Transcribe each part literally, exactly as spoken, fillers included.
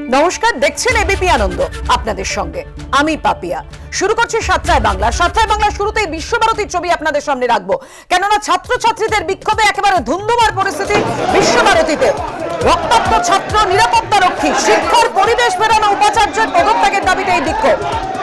নমস্কার, দেখছেন এবিপি আনন্দ, আপনাদের সঙ্গে আমি পাপিয়া। শুরু করছি সাতটায় বাংলা। সাতটায় বাংলা শুরুতেই বিশ্বভারতীর ছবি আপনাদের সামনে রাখবো, কেননা ছাত্রছাত্রীদের বিক্ষোভে একেবারে ধুন্ধুমার পরিস্থিতি বিশ্বভারতীতে। রক্তাক্ত ছাত্র, নিরাপত্তা রক্ষী, শিক্ষার পরিবেশ ফেরানো, উপাচার্যের পদত্যাগের দাবিতে এই বিক্ষোভ।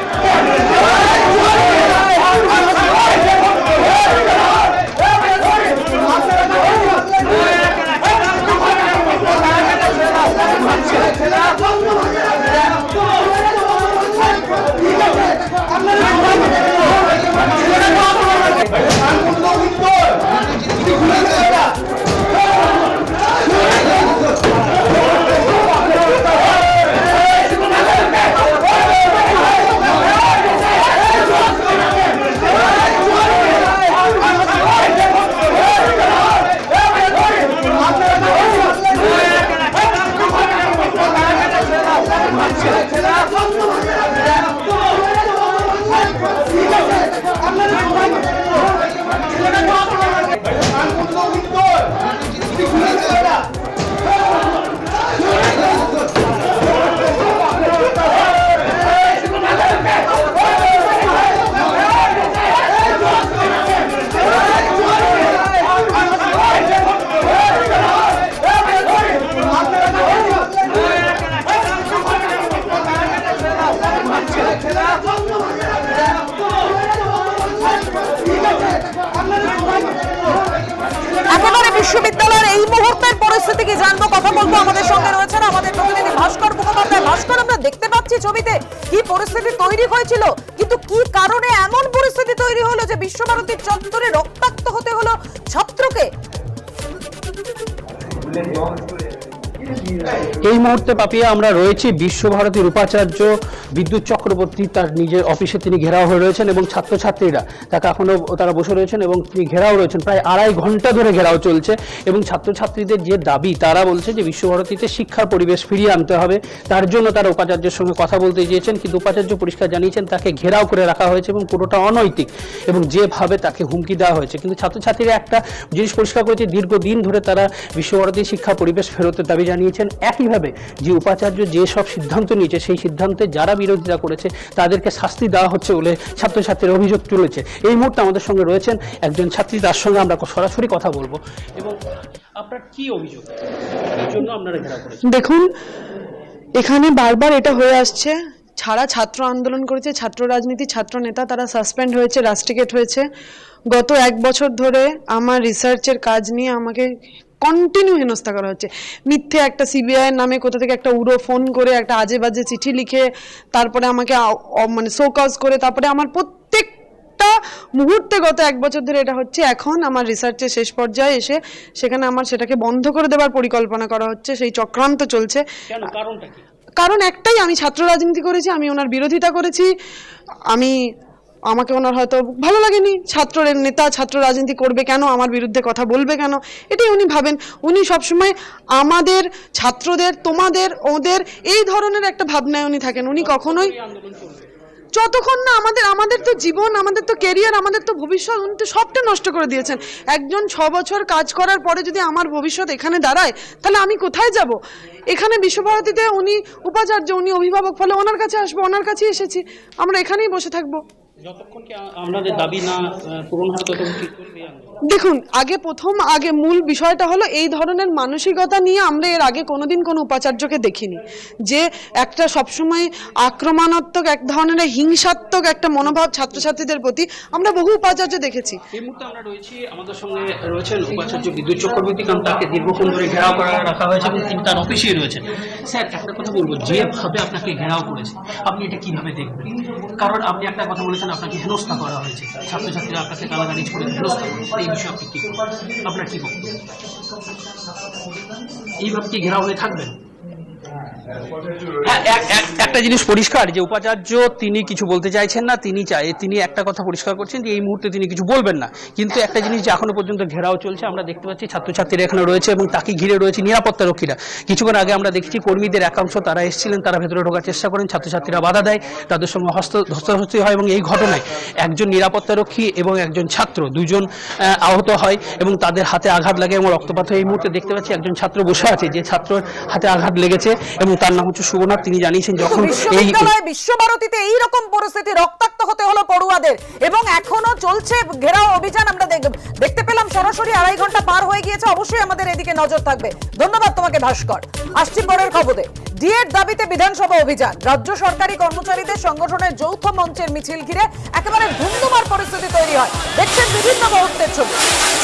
বিশ্ববিদ্যালয়ের এই মুহূর্তের পরিস্থিতি কি জানবো, কথা বলবো। আমাদের সঙ্গে রয়েছেন আমাদের প্রতিনিধি ভাস্কর মুখোপাধ্যায়। ভাস্কর, আমরা দেখতে পাচ্ছি ছবিতে কি পরিস্থিতি তৈরি হয়েছিল, কিন্তু কি কারণে এমন পরিস্থিতি তৈরি হলো যে বিশ্বভারতীর চত্বরে রক্তাক্ত হতে হলো ছাত্রকে? এই মুহূর্তে পাপিয়া আমরা রয়েছি বিশ্বভারতীর উপাচার্য বিদ্যুৎ চক্রবর্তী তার নিজের অফিসে তিনি ঘেরাও হয়ে রয়েছেন এবং ছাত্রছাত্রীরা তাকে এখনো তারা বসে রয়েছেন এবং তিনি ঘেরাও রয়েছেন। প্রায় আড়াই ঘন্টা ধরে ঘেরাও চলছে এবং ছাত্রছাত্রীদের যে দাবি, তারা বলছে যে বিশ্বভারতীতে শিক্ষার পরিবেশ ফিরিয়ে আনতে হবে, তার জন্য তারা উপাচার্যের সঙ্গে কথা বলতে চেয়েছেন। কিন্তু উপাচার্য পরিষ্কার জানিয়েছেন তাকে ঘেরাও করে রাখা হয়েছে এবং পুরোটা অনৈতিক এবং যেভাবে তাকে হুমকি দেওয়া হয়েছে। কিন্তু ছাত্রছাত্রীরা একটা জিনিস পরিষ্কার করেছে, দীর্ঘদিন ধরে তারা বিশ্বভারতীর শিক্ষা পরিবেশ ফেরতের দাবি জানিয়েছেন। একইভাবে যে উপাচার্য যে সব সিদ্ধান্ত নিয়েছে সেই সিদ্ধান্তে যারা বিরোধিতা করেছে তাদেরকে শাস্তি দেওয়া হচ্ছে বলে ছাত্রছাত্রীর অভিযোগ তুলেছে। এই মুহূর্তে আমাদের সঙ্গে রয়েছেন একজন ছাত্রী, তার সঙ্গে আমরা সরাসরি কথা বলবো। এবং আপনার কি অভিযোগ, এর জন্য আপনারা ঘেরাও করেছেন? দেখুন, এখানে বারবার এটা হয়ে আসছে, ছাড়া ছাত্র আন্দোলন করেছে, ছাত্র রাজনীতি, ছাত্র নেতা তারা সাসপেন্ড হয়েছে, রাস্টিকেট হয়েছে। গত এক বছর ধরে আমার রিসার্চের কাজ নিয়ে আমাকে কন্টিনিউ হেনস্থা করা হচ্ছে। মিথ্যে একটা সিবিআই এর নামে কোথা থেকে একটা উড়ো ফোন করে একটা আজে বাজে চিঠি লিখে তারপরে আমাকে মানে শোকজ করে তারপরে আমার প্রত্যেকটা মুহূর্তে গত এক বছর ধরে এটা হচ্ছে। এখন আমার রিসার্চের শেষ পর্যায়ে এসে সেখানে আমার সেটাকে বন্ধ করে দেওয়ার পরিকল্পনা করা হচ্ছে, সেই চক্রান্ত চলছে। কারণটা কি? কারণ একটাই, আমি ছাত্র রাজনীতি করেছি, আমি ওনার বিরোধিতা করেছি, আমি আমাকে ওনার হয়তো ভালো লাগেনি, ছাত্রের নেতা ছাত্র রাজনীতি করবে কেন, আমার বিরুদ্ধে কথা বলবে কেন, এটাই উনি ভাবেন। উনি সবসময় আমাদের ছাত্রদের, তোমাদের, ওদের এই ধরনের একটা ভাবনায় উনি থাকেন। উনি কখনোই যতক্ষণ না আমাদের আমাদের তো জীবন, আমাদের তো ক্যারিয়ার, আমাদের তো ভবিষ্যৎ, উনি তো সবটা নষ্ট করে দিয়েছেন। একজন ছ বছর কাজ করার পরে যদি আমার ভবিষ্যৎ এখানে দাঁড়ায় তাহলে আমি কোথায় যাব? এখানে বিশ্বভারতীতে উনি উপাচার্য, উনি অভিভাবক, ফলে ওনার কাছে আসবো, ওনার কাছেই এসেছি, আমরা এখানেই বসে থাকবো। দেখুন, আগে প্রথম আগে মূল বিষয়টা হলো এই ধরনের মানসিকতা নিয়ে আমরা এর আগে কোনোদিন কোনো উপাচার্যকে দেখিনি, যে একটা সবসময় আক্রমণাত্মক এক ধরনের হিংসাত্মক একটা মনোভাব ছাত্রছাত্রীদের প্রতি আমরা বহু উপাচার্য দেখেছি। এই মুহূর্তে আমরা রয়েছি, আমাদের সঙ্গে রয়েছেন উপাচার্য বিদ্যুৎ চক্রবর্তী, কারণ তাকে দীর্ঘক্ষণ ধরে ঘেরাও করা রাখা হয়েছে এবং তিনি তার অফিসেই রয়েছেন। স্যার, একটা কথা বলবো, যেভাবে আপনাকে ঘেরাও করেছে আপনি এটা কিভাবে দেখবেন? কারণ আপনি একটা কথা বলেছেন আপনাকে হেনস্থা করা হয়েছে, ছাত্রছাত্রীরা আপনাকে গালাগালি করে হেনস্থা করেছে, এই বিষয়ে আপনি কি আপনার কি বক্তব্য? এইভাবে কি ঘেরাও হয়ে থাকবেন? একটা জিনিস পরিষ্কার যে উপাচার্য তিনি কিছু বলতে চাইছেন না, তিনি চাই তিনি একটা কথা পরিষ্কার করছেন যে এই মুহূর্তে তিনি কিছু বলবেন না। কিন্তু একটা জিনিস যে এখনো পর্যন্ত ঘেরাও চলছে, আমরা দেখতে পাচ্ছি ছাত্রছাত্রীরা এখানে রয়েছে এবং তাকে ঘিরে রয়েছে নিরাপত্তা রক্ষীরা। কিছুক্ষণ আগে আমরা দেখেছি কর্মীদের একাংশ তারা এসেছিলেন, তারা ভেতরে ঢোকার চেষ্টা করেন, ছাত্রছাত্রীরা বাধা দেয়, তাদের সঙ্গে হস্ত ধস্তাধস্তি হয় এবং এই ঘটনায় একজন নিরাপত্তা রক্ষী এবং একজন ছাত্র দুজন আহত হয় এবং তাদের হাতে আঘাত লাগে এবং রক্তপাত হয়। এই মুহূর্তে দেখতে পাচ্ছি একজন ছাত্র বসে আছে, যে ছাত্রের হাতে আঘাত লেগেছে এবং তার নাম হচ্ছে শুভনাথ, তিনি জানিয়েছেন যখন এই বিশ্ববিদ্যালয় বিশ্বভারতীতে এই রকম পরিস্থিতি, রক্তাক্ত হতে হলো পড়ুয়াদের এবং এখনো চলছে ঘেরাও অভিযান। আমরা দেখতে পেলাম সরাসরি আড়াই ঘন্টা পার হয়ে গিয়েছে। অবশ্যই আমাদের এদিকে নজর থাকবে। ধন্যবাদ তোমাকে ভাস্কর। আসছি পরের খবরে। ডিএর দাবিতে বিধানসভা অভিযান। রাজ্য সরকারি কর্মচারীদের সংগঠনের যৌথ মঞ্চের মিছিল ঘিরে একেবারে ধুমধুমার পরিস্থিতি তৈরি হয়। দেখছেন বিভিন্ন মুহূর্তের ছবি।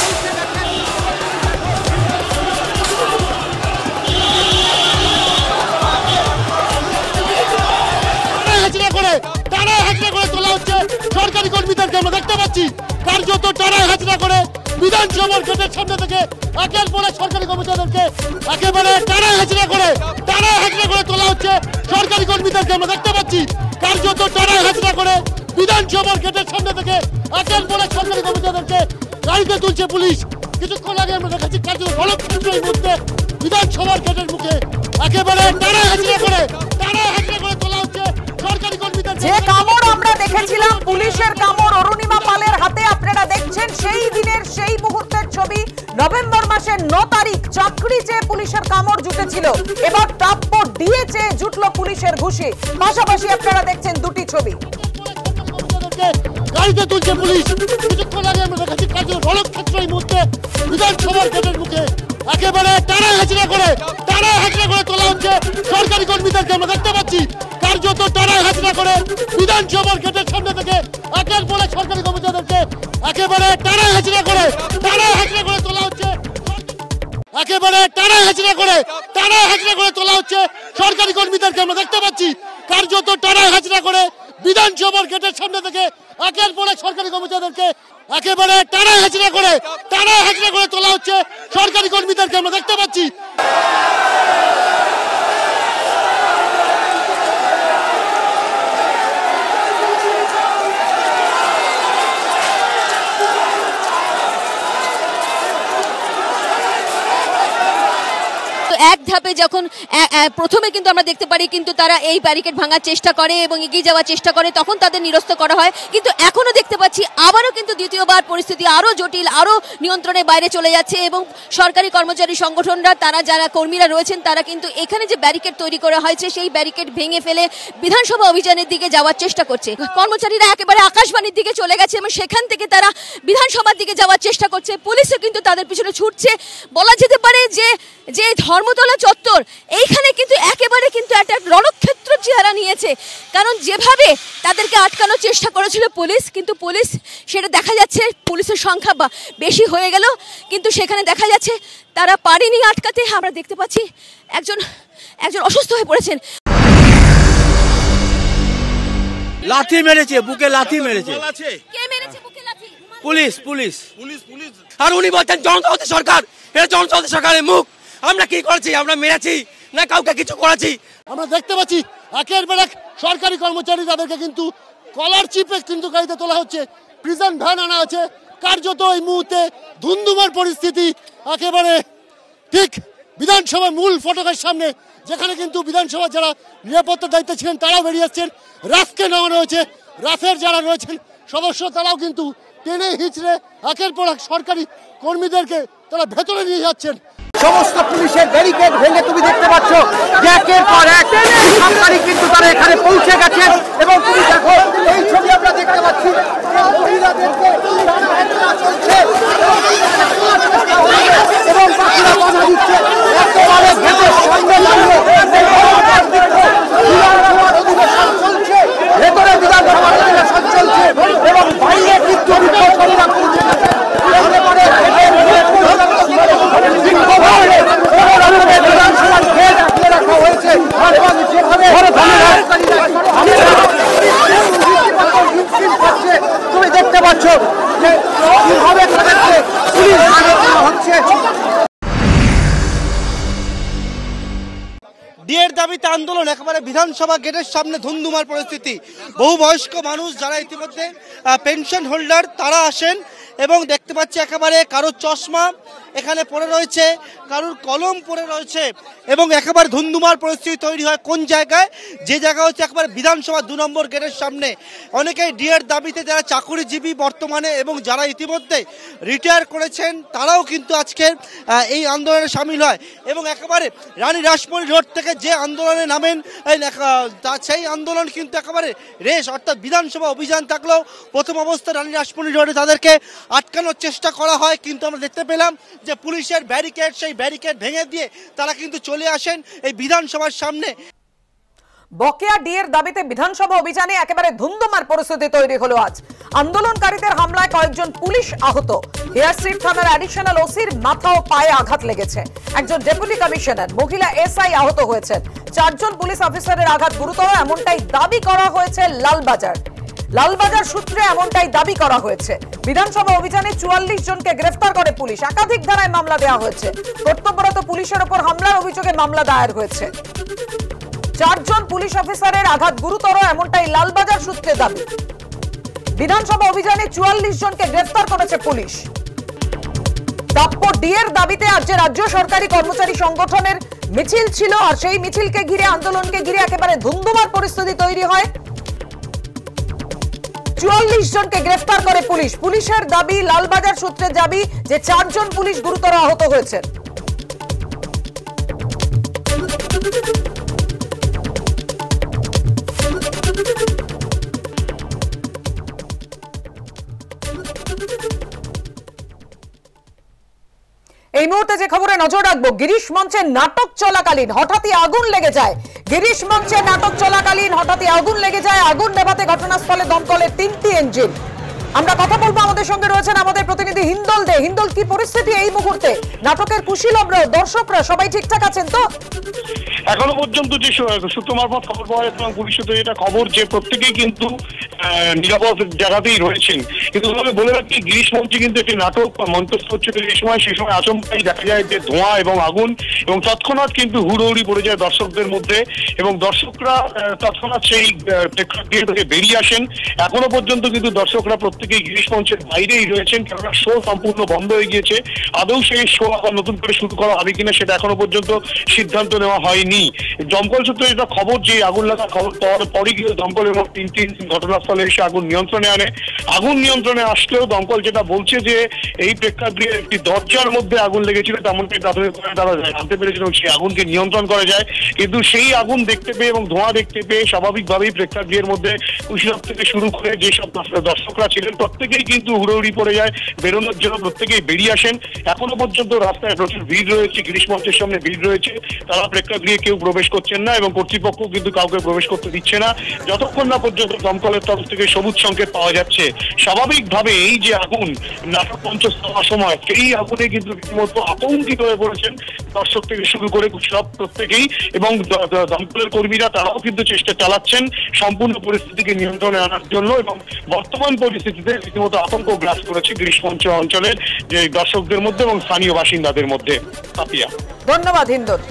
সরকারি কর্মীদেরকে আমরা দেখতে পাচ্ছি কার্যত টানায় হাজিরা করে বিধানসভার গেটের সামনে থেকে একের পরে সরকারি কর্মচারীদেরকে একেবারে টানায় হাজিরা করে টানায় হাজিরা করে তোলা হচ্ছে। সরকারি কর্মীদেরকে আমরা দেখতে পাচ্ছি কার্যত টানায় হাজিরা করে বিধানসভার গেটের সামনে থেকে একের পরে সরকারি কর্মচারীদেরকে গাড়িতে তুলছে পুলিশ। কিছুক্ষণ আগে আমরা দেখাচ্ছি কার্যত রণক্ষেত্র এই মুহূর্তে বিধানসভার গেটের মুখে একেবারে টানায় হাজিরা করে টানায় হাজিরা করে তোলা হচ্ছে সরকারি কর্মীদের। যে কামড় আমরা দেখেছিলাম পুলিশের কামড় অরুণিমা পালের হাতে, আপনারা দেখছেন সেই দিনের সেই মুহূর্তের ছবি। নভেম্বর মাসের ন তারিখ চাকরি চেয়ে পুলিশের কামড় জুটেছিল, এবার প্রাপ্য ডিএ চেয়ে জুটলো পুলিশের ঘুষি। পাশাপাশি আপনারা দেখছেন দুটি ছবি। গাড়িতে তুলছে পুলিশ। কিছুক্ষণ আগে আমরা দেখাচ্ছি কার্যত রণক্ষেত্র এই মুহূর্তে বিধানসভার গেটের মুখে একেবারে টানায় হাজিরা করে টানায় হাজিরা করে তোলা হচ্ছে সরকারি কর্মীদেরকে আমরা দেখতে পাচ্ছি কার্যত টানায় হাজিরা করে বিধানসভার গেটের সামনে থেকে একের পরে সরকারি কর্মচারীদেরকে একেবারে টানায় হাজিরা করে টানায় হাজিরা করে তোলা হচ্ছে একেবারে টানায় হাজিরা করে টানায় হাজিরা করে তোলা হচ্ছে সরকারি কর্মীদেরকে আমরা দেখতে পাচ্ছি কার্যত টানায় হাজিরা করে বিধানসভার গেটের সামনে থেকে একের পরে সরকারি কর্মচারীদেরকে একেবারে টানায় হাজিরা করে টানায় হাজিরা করে তোলা হচ্ছে সরকারি কর্মীদেরকে আমরা দেখতে পাচ্ছি। এক ধাপে যখন প্রথমে কিন্তু আমরা দেখতে পারি কিন্তু তারা এই ব্যারিকেড ভাঙার চেষ্টা করে এবং এগিয়ে যাওয়ার চেষ্টা করে, তখন তাদের নিরস্ত করা হয়। কিন্তু এখনো দেখতে পাচ্ছি আবারও কিন্তু দ্বিতীয়বার পরিস্থিতি আরও জটিল, আরও নিয়ন্ত্রণের বাইরে চলে যাচ্ছে এবং সরকারি কর্মচারী সংগঠনরা, তারা যারা কর্মীরা রয়েছেন, তারা কিন্তু এখানে যে ব্যারিকেড তৈরি করা হয়েছে সেই ব্যারিকেড ভেঙে ফেলে বিধানসভা অভিযানের দিকে যাওয়ার চেষ্টা করছে। কর্মচারীরা একেবারে আকাশবাণীর দিকে চলে গেছে এবং সেখান থেকে তারা বিধানসভার দিকে যাওয়ার চেষ্টা করছে। পুলিশও কিন্তু তাদের পিছনে ছুটছে। বলা যেতে পারে যে যে ধর্মতলা চত্বর এইখানে কিন্তু একেবারে কিন্তু একটা রণক্ষেত্র চেহারা নিয়েছে, কারণ যেভাবে তাদেরকে আটকানোর চেষ্টা করেছিল পুলিশ, কিন্তু পুলিশ সেটা দেখা যাচ্ছে পুলিশের সংখ্যা বা বেশি হয়ে গেল, কিন্তু সেখানে দেখা যাচ্ছে তারা পারেনি আটকাতে। আমরা দেখতে পাচ্ছি একজন একজন অসুস্থ হয়ে পড়েছেন। লাথি মেরেছে, বুকে লাথি মেরেছে। কে মেরেছে বুকে লাথি? পুলিশ পুলিশ পুলিশ পুলিশ আর উনি বলছেন জনতা সরকার, এটা জনতা সরকারের মুখ। আমরা কি করেছি? আমরা মেরেছি না কাউকে কিছু করেছি? আমরা দেখতে পাচ্ছি একের পর এক সরকারি কর্মচারী, তাদেরকে কিন্তু কলার চিপে কিন্তু গাড়িতে তোলা হচ্ছে, প্রিজন ভ্যান আনা আছে। কার্যত এই মুহূর্তে ধুমধুমার পরিস্থিতি একেবারে ঠিক বিধানসভার মূল ফটকের সামনে, যেখানে কিন্তু বিধানসভার যারা নিরাপত্তার দায়িত্বে ছিলেন তারাও বেরিয়ে আসছেন। রাফকে নামানো হয়েছে, রাফের যারা রয়েছেন সদস্য তারাও কিন্তু টেনে হিচড়ে একের পর এক সরকারি কর্মীদেরকে তারা ভেতরে নিয়ে যাচ্ছেন। সমস্ত পুলিশের ব্যারিকেড ভেঙে তুমি দেখতে পাচ্ছ যে একের পর এক সাংবাদিক কিন্তু তারা এখানে পৌঁছে গেছেন এবং তুমি দেখো এই ছবি আমরা দেখতে পাচ্ছি মহিলাদেরকে চলছে এবং বাকিরা বাধা দিচ্ছে। একেবারে গেটের সামনে দাঁড়িয়ে বিধানসভার অধিবেশন চলছে, ভেতরে বিধানসভার অধিবেশন চলছে এবং বাইরে কিন্তু বিপক্ষীরা পৌঁছে গেছে। একেবারে বিধানসভার গেট আটকে রাখা হয়েছে এবং যেভাবে তুমি দেখতে পাচ্ছ যে কিভাবে তাদেরকে পুলিশ হচ্ছে। ডিএর দাবিতে আন্দোলন, একেবারে বিধানসভা গেটের সামনে ধুমধুমার পরিস্থিতি। বহু বয়স্ক মানুষ যারা ইতিমধ্যে পেনশন হোল্ডার তারা আসেন এবং দেখতে পাচ্ছি একেবারে কারোর চশমা এখানে পড়ে রয়েছে, কারোর কলম পড়ে রয়েছে এবং একেবারে ধুন্ধুমার পরিস্থিতি তৈরি হয় কোন জায়গায়, যে জায়গা হচ্ছে একেবারে বিধানসভা দু নম্বর গেটের সামনে। অনেকেই ডিএর দাবিতে যারা চাকুরিজীবী বর্তমানে এবং যারা ইতিমধ্যে রিটায়ার করেছেন তারাও কিন্তু আজকে এই আন্দোলনে সামিল হয় এবং একেবারে রানী রাসমণি রোড থেকে যে আন্দোলনে নামেন সেই আন্দোলন কিন্তু একেবারে রেশ, অর্থাৎ বিধানসভা অভিযান থাকলেও প্রথম অবস্থায় রানী রাসমণি রোডে তাদেরকে আটকানোর চেষ্টা করা হয়, কিন্তু আমরা দেখতে পেলাম যে পুলিশের ব্যারিকেড, সেই ব্যারিকেড ভেঙে দিয়ে তারা কিন্তু চলে আসেন এই বিধানসভার সামনে। বকেয়া ডিএর দাবিতে বিধানসভা অভিযানে একেবারে ধুন্ধুমার পরিস্থিতি তৈরি হলো আজ। আন্দোলনকারীদের হামলায় কয়েকজন পুলিশ আহত। হেয়ারস্ট্রিট থানার অ্যাডিশনাল ওসির মাথা ও পায়ে আঘাত লেগেছে। একজন ডেপুটি কমিশনার মহিলা এসআই আহত হয়েছেন। চারজন পুলিশ অফিসারের আঘাত গুরুতর, এমনটাই দাবি করা হয়েছে লালবাজার লালবাজার সূত্রে এমনটাই দাবি করা হয়েছে। বিধানসভা অভিযানে চুয়াল্লিশ জনকে গ্রেফতার করে পুলিশ। একাধিক ধারায় মামলা দেওয়া হয়েছে। কর্তব্যরত পুলিশের ওপর হামলার অভিযোগে মামলা দায়ের হয়েছে। চারজন পুলিশ অফিসারের আঘাত গুরুতর, এমনটাই লালবাজার সূত্রে দাবি। বিধানসভা অভিযানে চুয়াল্লিশ জনকে গ্রেফতার করেছে পুলিশ। প্রাপ্য ডিএর দাবিতে আজ যে রাজ্য সরকারি কর্মচারী সংগঠনের মিছিল ছিল, আর সেই মিছিলকে ঘিরে, আন্দোলনকে ঘিরে একেবারে ধুন্ধুমার পরিস্থিতি তৈরি হয়। চুয়াল্লিশ জনকে গ্রেফতার করে পুলিশ। পুলিশের দাবি, লালবাজার সূত্রে দাবি যে চারজন পুলিশ গুরুতর আহত হয়েছেন। এই মুহূর্তে যে খবরে নজর রাখবো, গিরিশ মঞ্চে নাটক চলাকালীন হঠাৎই আগুন লেগে যায়। গিরিশ মঞ্চে নাটক চলাকালীন হঠাৎই আগুন লেগে যায়। আগুন নেভাতে ঘটনাস্থলে দমকলের তিনটি ইঞ্জিন। আমরা কথা বলবো, আমাদের সঙ্গে রয়েছেন আমাদের প্রতিনিধি হিন্দল দে। হিন্দল, কি পরিস্থিতি এই মুহূর্তে? নাটকের কুশীলবরা, দর্শকরা সবাই ঠিকঠাক আছেন তো? এখনো পর্যন্ত যে সূত্র মারফত খবর পাওয়া যাচ্ছে এবং পুলিশ সূত্রে যেটা খবর, যে প্রত্যেকেই কিন্তু নিরাপদ জায়গাতেই রয়েছেন। কিন্তু বলে রাখি, গিরিশ মঞ্চে কিন্তু একটি নাটক মঞ্চস্থ হচ্ছিল এই সময়। সেই সময় আচমকাই দেখা যায় যে ধোঁয়া এবং আগুন, এবং তৎক্ষণাৎ কিন্তু হুড়োহুড়ি পড়ে যায় দর্শকদের মধ্যে এবং দর্শকরা তৎক্ষণাৎ সেই প্রেক্ষাগৃহ থেকে বেরিয়ে আসেন। এখনো পর্যন্ত কিন্তু দর্শকরা প্রত্যেকেই গিরিশ মঞ্চের বাইরেই রয়েছেন, কেননা শো সম্পূর্ণ বন্ধ হয়ে গিয়েছে। আদৌ সেই শো আবার নতুন করে শুরু করা হবে কিনা সেটা এখনো পর্যন্ত সিদ্ধান্ত নেওয়া হয়নি। দমকল সূত্রে যেটা খবর, যে আগুন লাগার খবর পাওয়ার পরই কিন্তু দমকল এবং তিন তিন ঘটনাস্থলে এসে আগুন নিয়ন্ত্রণে আনে। আগুন নিয়ন্ত্রণে আসলেও দমকল যেটা বলছে যে এই প্রেক্ষাগৃহের একটি দরজার মধ্যে আগুন লেগেছিল, তেমনটাই প্রাথমিকভাবে তারা জানতে পেরেছিল, সেই আগুনকে নিয়ন্ত্রণ করা যায়। কিন্তু সেই আগুন দেখতে পেয়ে এবং ধোঁয়া দেখতে পেয়ে স্বাভাবিকভাবেই প্রেক্ষাগৃহের মধ্যে কুশীলব থেকে শুরু করে যেসব দর্শকরা ছিলেন প্রত্যেকেই কিন্তু হুড়োহুড়ি পড়ে যায় বেরোনোর জন্য। প্রত্যেকেই বেরিয়ে আসেন। এখনো পর্যন্ত রাস্তায় প্রচুর ভিড় রয়েছে, গিরিশ মঞ্চের সামনে ভিড় রয়েছে। তারা প্রেক্ষাগৃহে কেউ প্রবেশ করছেন না এবং কর্তৃপক্ষ কিন্তু কাউকে প্রবেশ করতে দিচ্ছে না, যতক্ষণ না পর্যন্ত দমকলের তরফ থেকে সবুজ সংকেত পাওয়া যাচ্ছে। স্বাভাবিকভাবে এই যে আগুন নাটক মঞ্চস্থ হওয়ার সময়, সেই আগুনে কিন্তু রীতিমতো আতঙ্কিত হয়ে পড়েছেন দর্শক থেকে শুরু করে সব প্রত্যেকেই, এবং দমকলের কর্মীরা তারাও কিন্তু চেষ্টা চালাচ্ছেন সম্পূর্ণ পরিস্থিতিকে নিয়ন্ত্রণে আনার জন্য। এবং বর্তমান পরিস্থিতিতে রীতিমতো আতঙ্ক গ্রাস করেছে গিরিশ মঞ্চ অঞ্চলের যে দর্শকদের মধ্যে এবং স্থানীয় বাসিন্দাদের মধ্যে। পাপিয়া, ধন্যবাদ হিন্দল।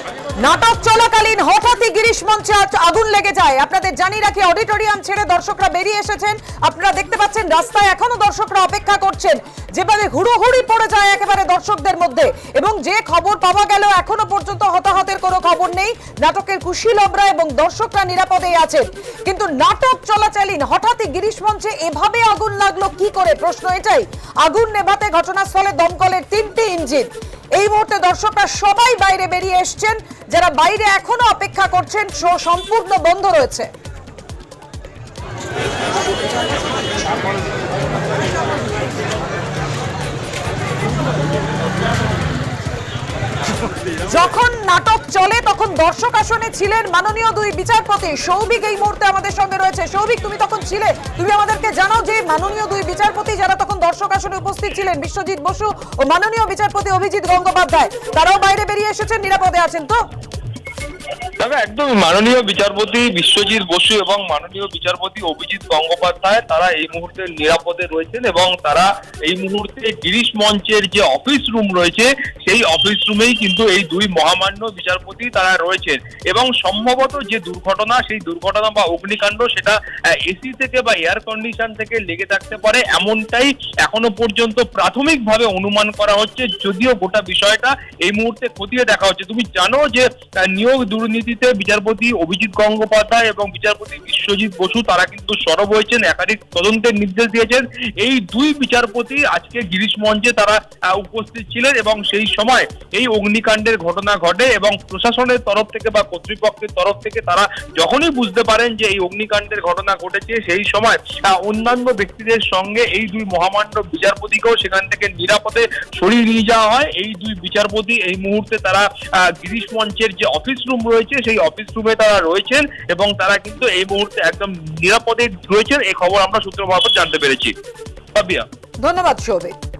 নাটক চলাকালীন হঠাৎই গিরিশ মঞ্চে আগুন লেগে যায়। আপনাদের জানিয়ে রাখি, অডিটোরিয়াম ছেড়ে দর্শকরা বেরিয়ে এসেছেন। আপনারা দেখতে পাচ্ছেন রাস্তায় এখনো দর্শকরা অপেক্ষা করছেন। যেভাবে হুড়োহুড়ি পড়ে যায় একেবারে দর্শকদের মধ্যে, এবং যে খবর পাওয়া গেল এখনো পর্যন্ত হতাহতের কোনো খবর নেই। নাটকের কুশীলবরা এবং দর্শকরা নিরাপদেই আছেন। কিন্তু নাটক চলাকালীন হঠাৎই গিরিশ মঞ্চে এভাবে আগুন লাগলো কি করে, প্রশ্ন এটাই। আগুন নেভাতে ঘটনাস্থলে দমকলের তিনটি ইঞ্জিন। এই মুহূর্তে দর্শকরা সবাই বাইরে বেরিয়ে এসছেন। যারা বাইরে এখনো অপেক্ষা করছেন, শো সম্পূর্ণ বন্ধ রয়েছে। যখন নাটক চলে তখন দর্শক আসনে ছিলেন মাননীয় দুই বিচারপতি। সৌভিক এই মুহূর্তে আমাদের সঙ্গে রয়েছে। সৌভিক, তুমি তখন ছিলে, তুমি আমাদেরকে জানাও যে মাননীয় দুই বিচারপতি যারা তখন দর্শক আসনে উপস্থিত ছিলেন, বিশ্বজিৎ বসু ও মাননীয় বিচারপতি অভিজিৎ গঙ্গোপাধ্যায়, তারাও বাইরে বেরিয়ে এসেছেন, নিরাপদে আছেন তো? দেখো একদম মাননীয় বিচারপতি বিশ্বজিৎ বসু এবং মাননীয় বিচারপতি অভিজিৎ গঙ্গোপাধ্যায় তারা এই মুহূর্তে নিরাপদে রয়েছেন এবং তারা এই মুহূর্তে গিরিশ মঞ্চের যে অফিস রুম রয়েছে সেই অফিস রুমেই কিন্তু এই দুই মহামান্য বিচারপতি তারা রয়েছেন এবং সম্ভবত যে দুর্ঘটনা সেই দুর্ঘটনা বা অগ্নিকাণ্ড সেটা এসি থেকে বা এয়ার কন্ডিশন থেকে লেগে থাকতে পারে এমনটাই এখনো পর্যন্ত প্রাথমিকভাবে অনুমান করা হচ্ছে, যদিও গোটা বিষয়টা এই মুহূর্তে খতিয়ে দেখা হচ্ছে। তুমি জানো যে নিয়োগ দুর্নীতিতে বিচারপতি অভিজিৎ গঙ্গোপাধ্যায় এবং বিচারপতি বিশ্বজিৎ বসু তারা কিন্তু সরব হয়েছেন, একাধিক তদন্তের নির্দেশ দিয়েছেন। এই দুই বিচারপতি আজকে গিরিশ মঞ্চে তারা উপস্থিত ছিলেন এবং সেই সময় এই অগ্নিকাণ্ডের ঘটনা ঘটে এবং প্রশাসনের তরফ থেকে বা কর্তৃপক্ষের তরফ থেকে তারা যখনই বুঝতে পারেন যে এই অগ্নিকাণ্ডের ঘটনা ঘটেছে সেই সময় অন্যান্য ব্যক্তিদের সঙ্গে এই দুই মহামান্য বিচারপতিকেও সেখান থেকে নিরাপদে সরিয়ে নিয়ে যাওয়া হয়। এই দুই বিচারপতি এই মুহূর্তে তারা গিরিশ মঞ্চের যে অফিস রুম রয়েছে সেই অফিস রুমে তারা রয়েছেন এবং তারা কিন্তু এই মুহূর্তে একদম নিরাপদে রয়েছেন। এই খবর আমরা সূত্র মারফত জানতে পেরেছি। ধন্যবাদ সৌভিক।